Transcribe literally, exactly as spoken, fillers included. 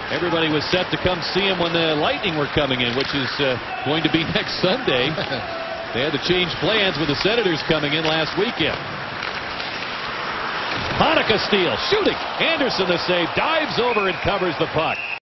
Everybody was set to come see him when the Lightning were coming in, which is uh, going to be next Sunday. They had to change plans with the Senators coming in last weekend. Hanukkah steal, shooting. Anderson the save, dives over and covers the puck.